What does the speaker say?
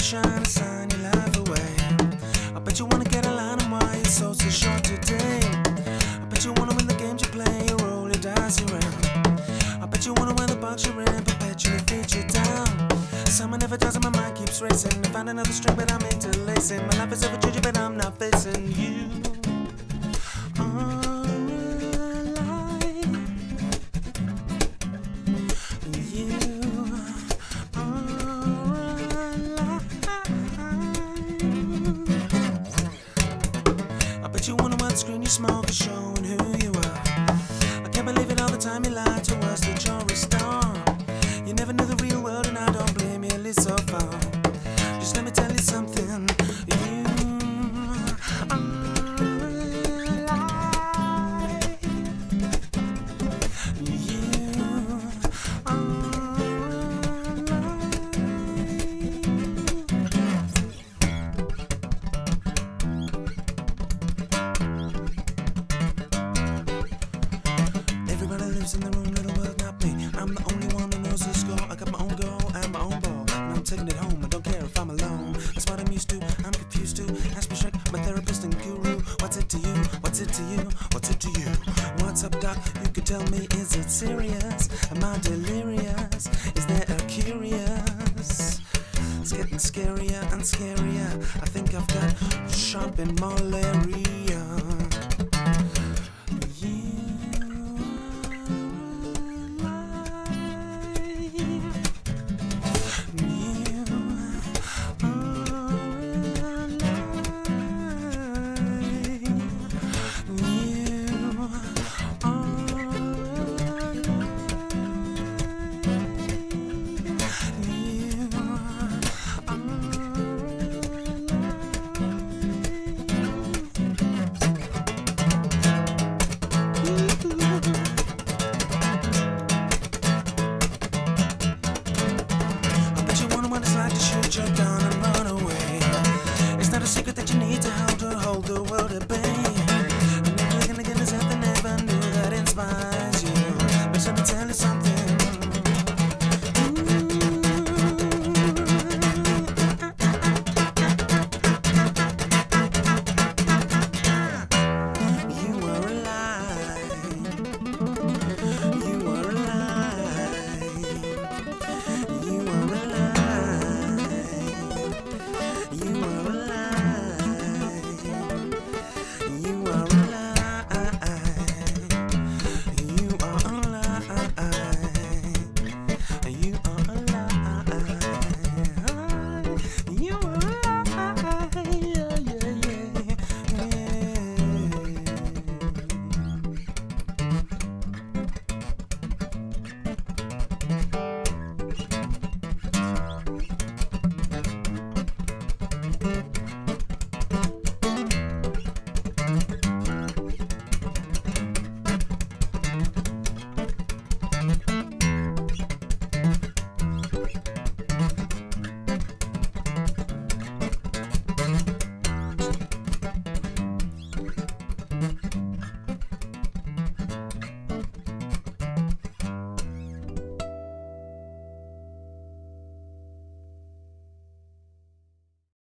shine a sign your life away. I bet you wanna get a line on why your soul's so short today. I bet you wanna win the games you play, you roll your dice around. I bet you wanna wear the box you're in, perpetually feed you down. Someone never does and my mind keeps racing. I find another string but I'm interlacing. My life is over judging but I'm not facing you. I bet you wanna wear the screen you smoke is showing who you are. I can't believe it all the time you lied to us that you're a star. You never knew the real world and I don't blame you, at least so far. Just let me tell you something. You are alive. You are Everybody lives in their own little world, not me. I'm the only one who knows the score. I got my own goal and my own ball, and I'm taking it home. I don't care if I'm alone. That's what I'm used to. I'm confused too. Ask me Shrek, my therapist and guru. What's it to you? What's it to you? What's it to you? What's up, doc? You could tell me, is it serious? Am I delirious? Is there a curious? It's getting scarier and scarier. I think I've got sharp in malaria.